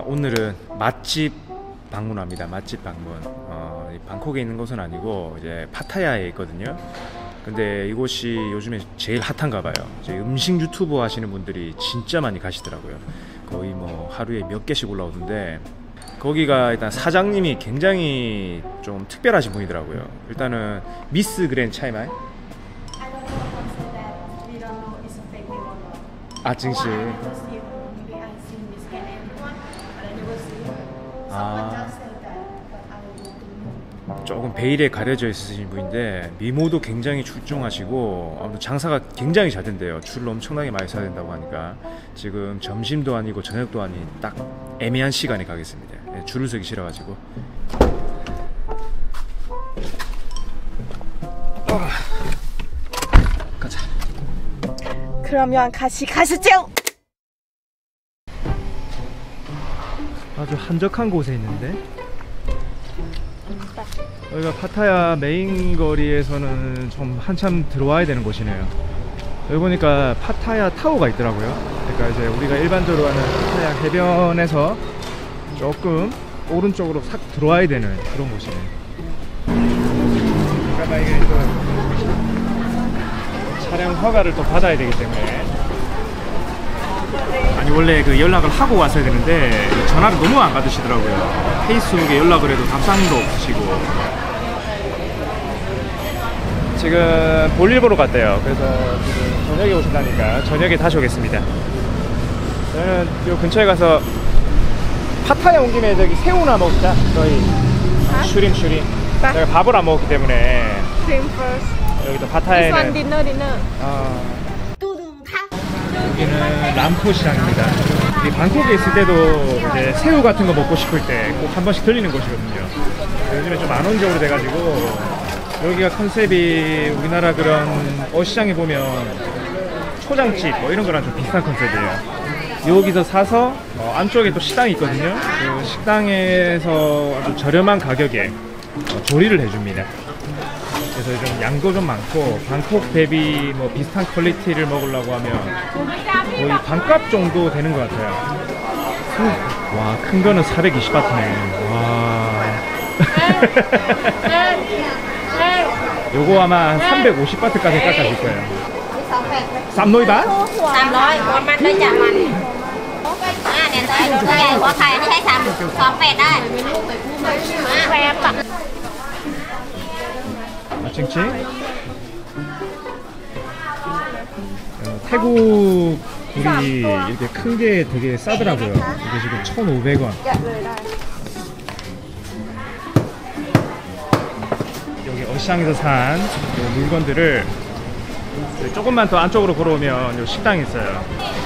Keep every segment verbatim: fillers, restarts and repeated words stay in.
오늘은 맛집 방문합니다. 맛집 방문. 어, 방콕에 있는 곳은 아니고 이제 파타야에 있거든요. 근데 이곳이 요즘에 제일 핫한가 봐요. 이제 음식 유튜버 하시는 분들이 진짜 많이 가시더라고요. 거의 뭐 하루에 몇 개씩 올라오던데, 거기가 일단 사장님이 굉장히 좀 특별하신 분이더라고요. 일단은 미스 그랜 차이마이. 아, 증시. 아, 조금 베일에 가려져 있으신 분인데 미모도 굉장히 출중하시고 아무튼 장사가 굉장히 잘 된대요. 줄을 엄청나게 많이 서야 된다고 하니까 지금 점심도 아니고 저녁도 아닌 딱 애매한 시간에 가겠습니다. 네, 줄을 서기 싫어가지고. 어. 가자. 그러면 같이 가시죠. 아주 한적한 곳에 있는데, 여기가 파타야 메인 거리에서는 좀 한참 들어와야 되는 곳이네요. 여기 보니까 파타야 타워가 있더라고요. 그러니까 이제 우리가 일반적으로 하는 파타야 해변에서 조금 오른쪽으로 싹 들어와야 되는 그런 곳이네요. 그러니까 이게 또 차량 허가를 또 받아야 되기 때문에, 아니 원래 그 연락을 하고 왔어야 되는데 전화를 너무 안 받으시더라고요. 페이스북에 연락을 해도 답장도 없으시고. 지금 볼일 보러 갔대요. 그래서 지금 저녁에 오신다니까 저녁에 다시 오겠습니다. 저는 요 근처에 가서 파타야 온 김에 저기 새우나 먹자. 저희 아? 슈림 슈림. 제가 밥을 안 먹었기 때문에. 여기도 파타야에는 This one dinner, dinner. 어, 여기는 람포 시장입니다. 이 방콕에 있을 때도 이제 새우 같은 거 먹고 싶을 때 꼭 한 번씩 들리는 곳이거든요. 요즘에 좀 안 온 지 오래돼가지고, 여기가 컨셉이 우리나라 그런 어시장에 보면 초장집 뭐 이런 거랑 좀 비슷한 컨셉이에요. 여기서 사서 어, 안쪽에 또 식당이 있거든요. 그 식당에서 아주 저렴한 가격에 어, 조리를 해줍니다. 그래서 좀 양도 좀 많고, 방콕 대비 뭐 비슷한 퀄리티를 먹으려고 하면 거의 반값 정도 되는 것 같아요. 와, 큰 거는 사백이십 바트네. 와. 요거 아마 한 삼백오십 바트까지 깎아줄 거예요. 쌈노이반? 쌈노이, 원만 tới chả mặn. À, để tới, cái này có phải nó thấy xăm, xóm vẹt đây. 아, 찡찡? 어, 태국 굴이 이렇게 큰 게 되게 싸더라고요. 이게 지금 천오백 원. 여기 어시장에서 산 물건들을 조금만 더 안쪽으로 걸어오면 여기 식당이 있어요.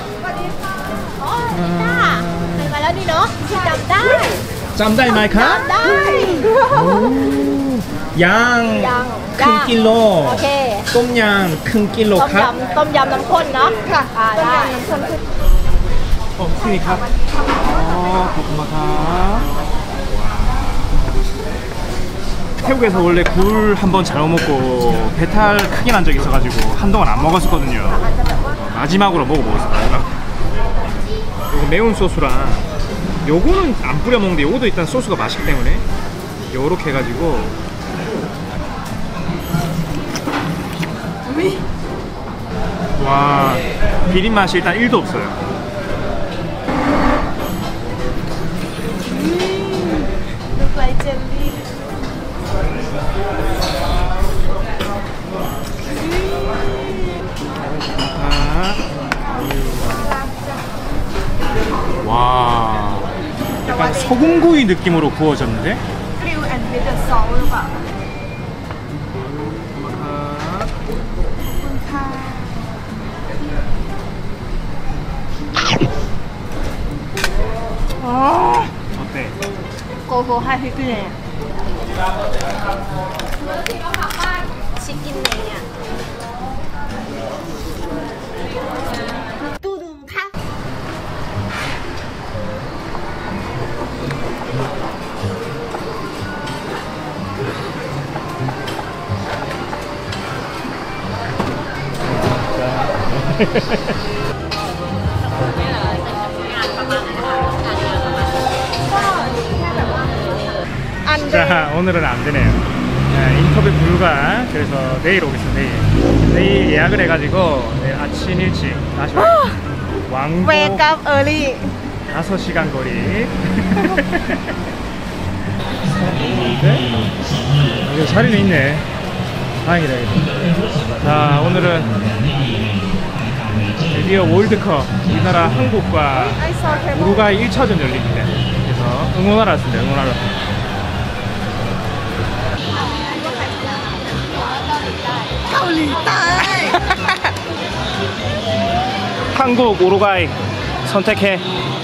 짬다이 마이카? 양 큰 킬로, 똠양 큰 킬로 컵. 똠얌 남콘 너? 아, 다. 어, 스니카. 어, 고구마카. 태국에서 원래 굴 한번 잘못 먹고 배탈 크게 난 적이 있어가지고 한동안 안 먹었었거든요. 마지막으로 먹어보겠습니다. 이거 매운 소스랑, 요거는 안 뿌려 먹는데 요것도 일단 소스가 맛있기 때문에 요렇게 해가지고. 와, 비린 맛이 일단 일도 없어요. Look like jelly. 와, 약간 소금구이 느낌으로 구워졌는데? Grill and with the salt หรือเปล่า? 아, 어때? 고소하시네. 치킨네요. 뚜둥타. 자, 오늘은 안 되네요. 네, 인터뷰 불가. 그래서 내일 오겠습니다. 내일. 내일 예약을 해가지고 내일 아침 일찍 다시 왕복 Wake up early. 다섯 시간 거리. 여기 자리는 있네. 다행이다. 자, 오늘은 드디어 월드컵 우리나라 한국과 I saw cable. 우루과이 일 차전 열립니다. 그래서 응원하러 왔습니다. 응원하러. 한국, 우루과이 선택해.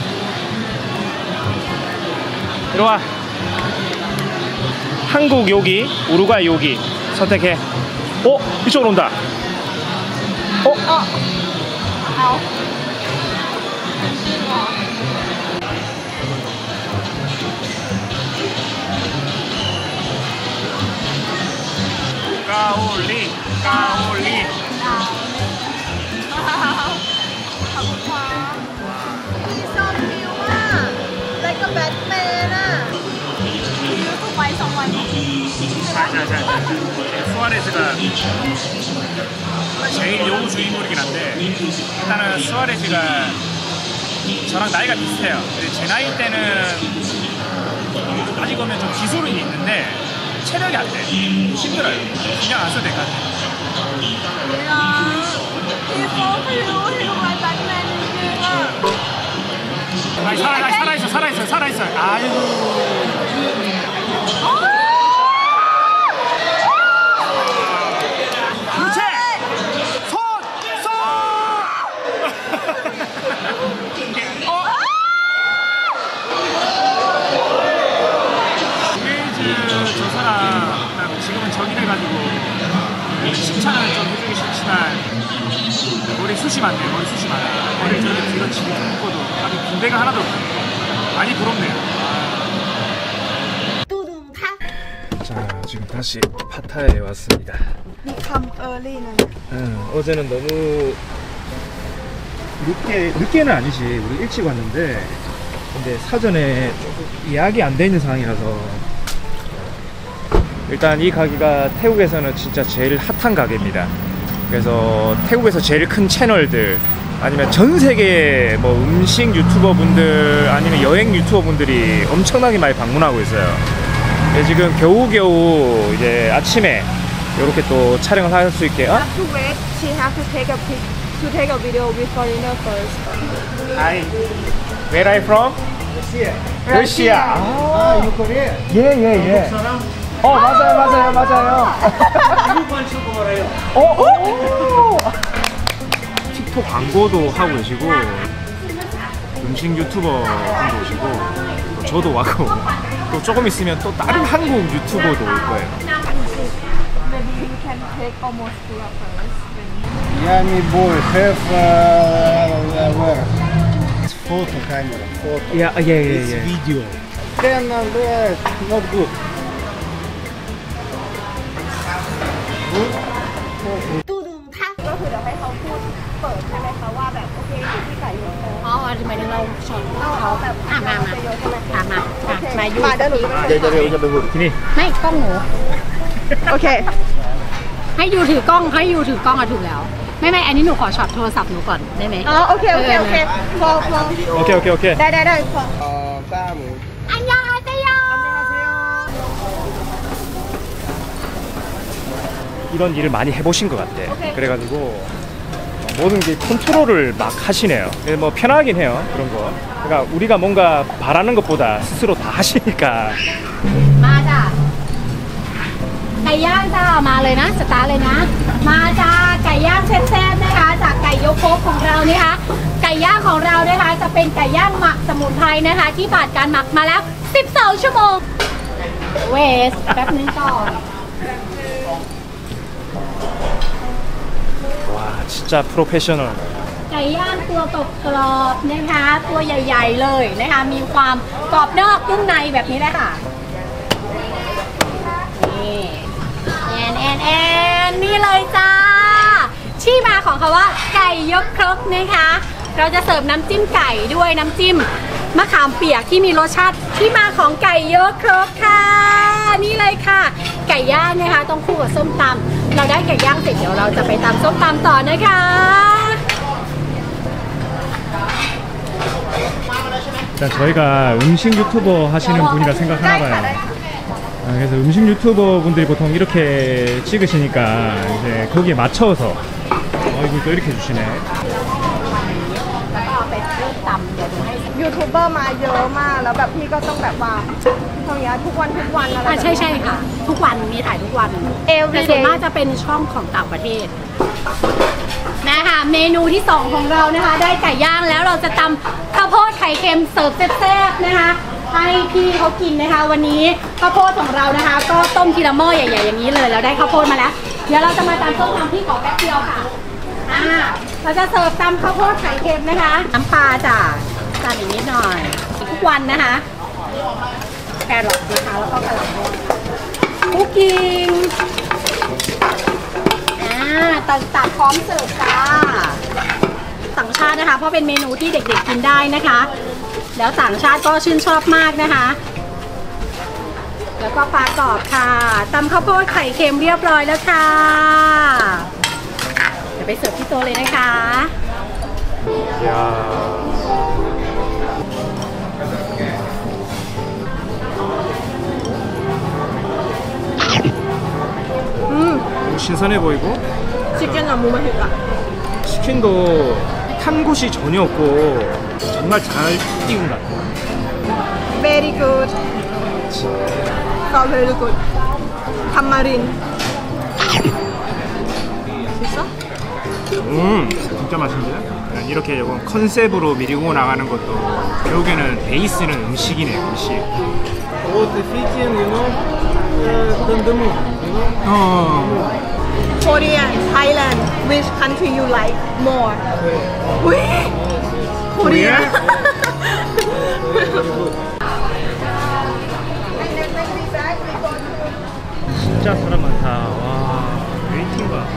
이리 와. 한국 여기, 우루과이 여기 선택해. 어? 이쪽으로 온다. 어? Ao. 까올리, 까올리. So cute อ่ะ Like a Batman อ่ะ อยู่ไปสองวัน 자자자. 수아레스가 제일 여우 주인공이긴 한데 일단은 수아레스가 저랑 나이가 비슷해요. 근데 제 나이 때는 아직 보면 좀 기술은 있는데 체력이 안 돼. 힘들어요. 그냥 안 써도 될 것 같아요. He's so cute. He's like Batman จริงๆอ่ะ 아니, 살아, 아니, 살아있어, 살아있어, 살아있어. 아이고. 그렇지! 손! 손! 어? 게이즈 저 사람 지금은 적이 돼가지고 칭찬을 좀 해주기 싫지만 머리 숱이 많네. 머리 숱이 많아. 머리를 저렇게 뒤로 치고 묶어도 아주 군대가 하나도 없네. 많이 부럽네요. 자, 지금 다시 파타야에 왔습니다. Become early นึง 응, 어제는 너무 늦게, 늦게는 아니지. 우리 일찍 왔는데 근데 사전에 조금 예약이 안 돼 있는 상황이라서 일단 이 가게가 태국에서는 진짜 제일 핫한 가게입니다. 그래서 태국에서 제일 큰 채널들 아니면 전 세계 뭐 음식 유튜버 분들 아니면 여행 유튜버 분들이 엄청나게 많이 방문하고 있어요. 그래서 지금 겨우겨우 이제 아침에 이렇게 또 촬영을 할 수 있게. 어? Have to wait. She have to take a pic to take a video with foreigner first. Hi. Where are you from? Russia. Russia. 아, you Korea? 예, 예, 예. 어, 맞아요, 맞아요, 맞아요. 일본 친구 말해요. 어, 어? 틱톡 광고도 하고 계시고 음식 유튜버 분도 오시고 또 저도 와고 또 조금 있으면 또 다른 한국 유튜버도 올 거예요. Maybe you can take almost two of first. Я не boy, have uh, where? It's photo camera, photo. 예, 예, 예, It's 예. video. Then uh, that's not good. ตู้ดึงค่ะก็คือเดี๋ยวให้เขาพูดเปิดใช่ไหมคะว่าแบบโอเคอยู่ที่ไก่โยโตอ๋อหมายถึงเราช็อตเอาเอาแบบอ่ะมามาไก่โยใช่ไหมมามาโอเคมาอยู่มาเดี๋ยวหนูจะไปเดี๋ยวจะเร็วจะไปหุ่นที่นี่ไม่กล้องหนูโอเคให้ยูถือกล้องให้ยูถือกล้องอะถูกแล้ว ไม่ไม่อันนี้หนูขอช็อตโทรศัพท์หนูก่อนได้ไหมอ๋อโอเคโอเคโอเคพอพอโอเคโอเคโอเคได้ได้ได้พอ 어, 쌈. 안녕하세요 이런 일을 많이 해보신 것 같아. 그래가지고 모든 게 컨트롤을 막 하시네요. 뭐 편하긴 해요. 그런 거. 그러니까 우리가 뭔가 바라는 것보다 스스로 다 하시니까. มาจ้ะไก่ย่างจ้ามาเลยนะสตาร์ทเลยนะ มาจ้าไก่ย่างแซ่บๆนะคะจากไก่ยกโคกของเราเนี่ยค่ะไก่ย่างของเรานะคะจะเป็นไก่ย่างหมักสมุนไพรนะคะ ที่ผ่านการหมักมาแล้วสิบสองชั่วโมงเวสแป๊บนึงก่อน 와 진짜 프로페셔널. ไก่ย่างตัวกรอบๆนะคะตัวใหญ่ๆเลยนะคะมีความกรอบนอกนุ่มในแบบนี้แหละค่ะนี่แอนแอนแอนนี่เลยจ้าที่มาของคำว่าไก่ยกครกนะคะเราจะเสิร์ฟน้ำจิ้มไก่ด้วยน้ำจิ้มมะขามเปียกที่มีรสชาติที่มาของไก่เยอะครบค่ะนี่เลยค่ะ ไก่ย่างนะคะต้องคู่กับส้มตำเราได้ไก่ย่างเสร็จเดี๋ยวเราจะไปตำส้มตำต่อนะคะ 일단 저희가 음식 유튜버 하시는 분이라 생각하나 봐요. 아, 그래서 음식 유튜버 분들이 보통 이렇게 찍으시니까 이제 거기에 맞춰서 어, 이걸 또 이렇게 주시네. แล้วก็เอาไปเริ่มตำเดี๋ยวดูให้ยูทูบเบอร์มาเยอะมากแล้วแบบพี่ก็ต้องแบบว่าทำอย่างเงี้ยทุกวันทุกวันอะไรอ่ะใช่ใช่ค่ะ ทุกวันมีถ่ายทุกวัน Every แต่ส่วน day มากจะเป็นช่องของต่างประเทศนะคะเมนูที่สองของเรานะคะ ได้ไก่ย่างแล้วเราจะตำข้าวโพดไข่เค็มเสิร์ฟแซ่บๆนะคะให้พี่เขากินนะคะ วันนี้ข้าวโพดของเรานะคะ ก็ต้มทีละหม้อใหญ่ๆอย่างนี้เลยเราได้ข้าวโพดมาแล้ว เดี๋ยวเราจะมาตำส้มตำพี่ขอแป๊บเดียวค่ะอ่าเราจะเสิร์ฟตำข้าวโพดไข่เค็มนะคะน้ำปลาจ้ะจานอีกนิดหน่อยทุกวันนะคะแครอทนะคะแล้วก็กระหล่ำด้วยคุกกิ้งอ่าตักตักพร้อมเสิร์ฟจ้าต่างชาตินะคะเพราะเป็นเมนูที่เด็กๆกินได้นะคะ แล้วต่างชาติก็ชื่นชอบมากนะคะ แล้วก็ปลากรอบค่ะตำข้าวโพดไข่เค็มเรียบร้อยแล้วค่ะเดี๋ยวไปเสิร์ฟที่โต๊ะเลยนะคะ 이야. 음 신선해 보이고 치킨은 뭐 맛있다 치킨도 탄 곳이 전혀 없고 정말 잘 익은 것 같아요. very good so very good 타마린 있어? 음, 진짜 맛있는데? 이렇게 이건 컨셉으로 밀고 나가는 것도 결국에는 베이스는 음식이네요, 음식. Вот the Fijian, you know, uh, Dandamu, you know. 어. Korean Thailand which country you like more? 우이 Korea 진짜 사람 많다. 와, 웨이팅 봐.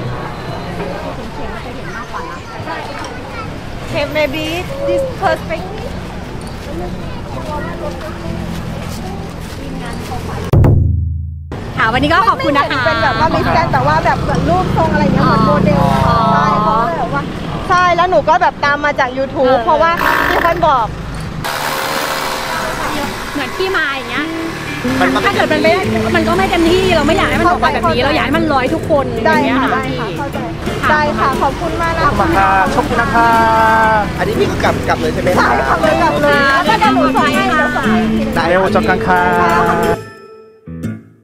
Okay, maybe this perspective ค่ะวันนี้ก็ขอบคุณนะคะเป็นแบบว่ามิสแกรนด์แต่ว่าแบบเหมือนรูปทรงอะไรเงี้ยเหมือนโมเดลใช่เขาก็เลยแบบว่าใช่แล้วหนูก็แบบตามมาจาก YouTube เพราะว่ามีคนบอกเหมือนที่มาอย่างเงี้ยถ้าเกิดมันไม่มันก็ไม่เต็มที่เราไม่อยากให้มันออกมาแบบนี้เราอยากให้มันร้อยทุกคนอได้ย่างเงี้ยค่ะค่ะได้พี่ค่ะเข้าใจได้ค่ะขอบคุณมากนะคะ 촉구나카. อันนี้พี่ก็กลับกลับเลยใช่ไหมใช่ค่ะเลยกลับเลยแล้วก็เดี๋ยวหนูส่งให้เดี๋ยวสาย 나의 오적한카.